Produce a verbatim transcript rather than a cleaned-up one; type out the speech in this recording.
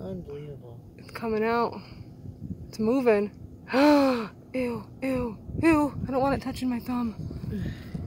Unbelievable. It's coming out. It's moving. Ew, ew, ew. I don't want it touching my thumb.